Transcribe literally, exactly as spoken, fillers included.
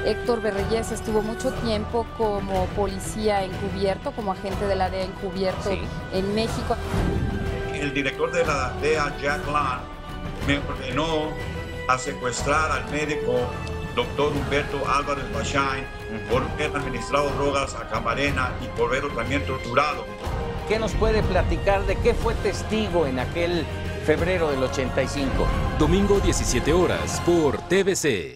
Héctor Berreyes estuvo mucho tiempo como policía encubierto, como agente de la D E A encubierto sí. en México. El director de la D E A, Jack Lang, me ordenó a secuestrar al médico doctor Humberto Álvarez Bachain uh-huh. por haber administrado drogas a Camarena y por haberlo también torturado. ¿Qué nos puede platicar de qué fue testigo en aquel febrero del ochenta y cinco? Domingo diecisiete horas por T V C.